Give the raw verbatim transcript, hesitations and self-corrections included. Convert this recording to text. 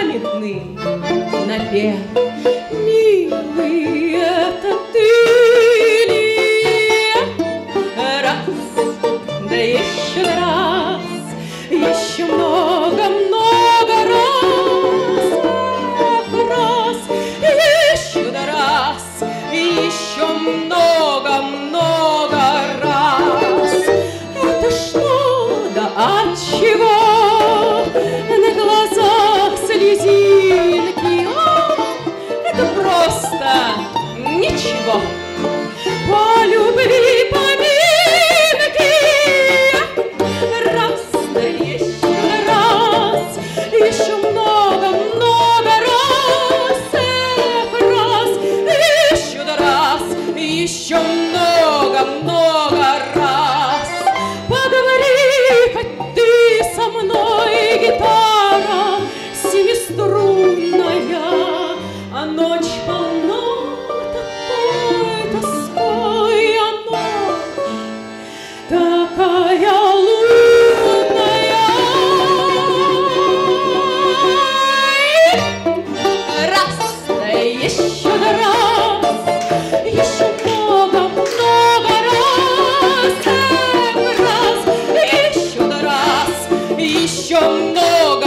памятный напев. Милый, это ты ли? Раз, да еще раз, еще много-много раз, раз, еще да раз, еще много-много раз. Это что, да от чего на глазах слезинки? О, это просто ничего. По любви поминки. Раз, да еще раз, еще много-много раз, эх, раз, еще да раз, еще много-много раз. Поговори хоть ты со мной, гитара семиструнная, а ночь полна такой тоской, а ночь такая лунная. Раз, да еще да раз, еще много-много раз, эх, раз, еще да раз, еще много.